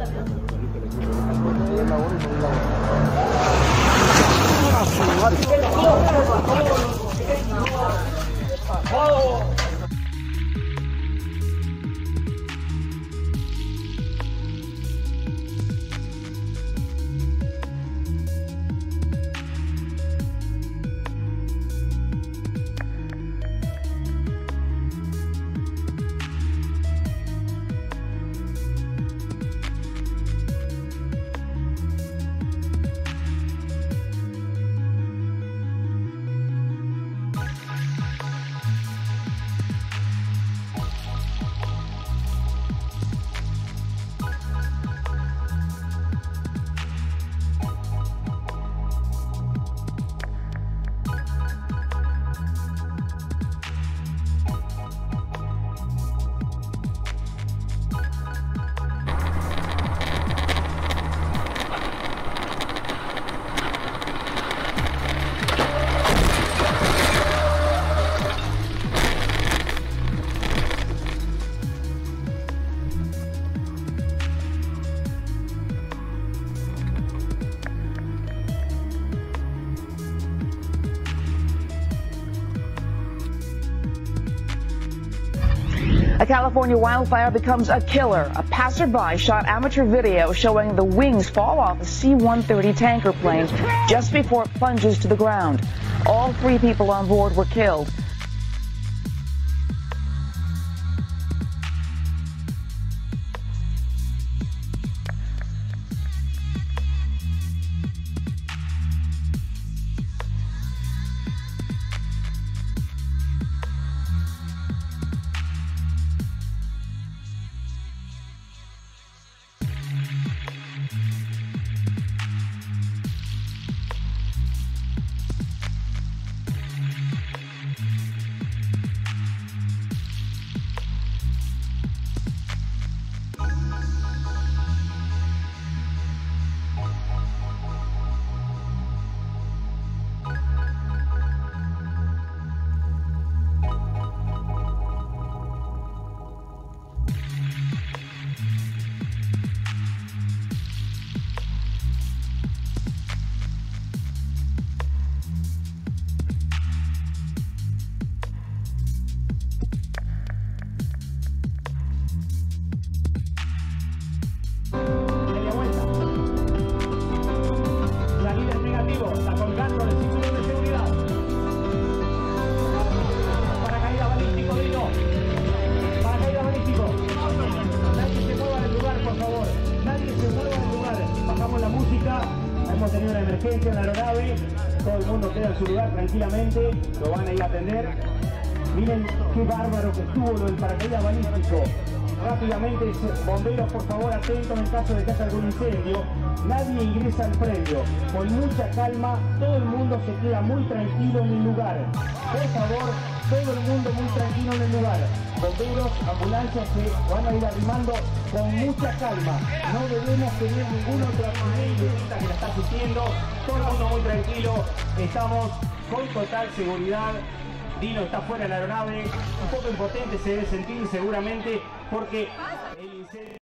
A California wildfire becomes a killer. A passerby shot amateur video showing the wings fall off a C-130 tanker plane just before it plunges to the ground. All 3 people on board were killed. Hemos tenido una emergencia en la aeronave, todo el mundo queda en su lugar tranquilamente, lo van a ir a atender. Miren qué bárbaro que estuvo lo del paracaídas balístico. Rápidamente, bomberos, por favor, atentos en caso de que haya algún incendio. Nadie ingresa al predio. Con mucha calma, todo el mundo se queda muy tranquilo en el lugar. Por favor, todo el mundo muy tranquilo en el lugar. Bomberos, ambulancias se van a ir arrimando con mucha calma. No debemos tener ninguna otra accidente que la está asistiendo. Todo el mundo muy tranquilo. Estamos con total seguridad. Dino está fuera de la aeronave, un poco impotente se debe sentir seguramente porque el incendio...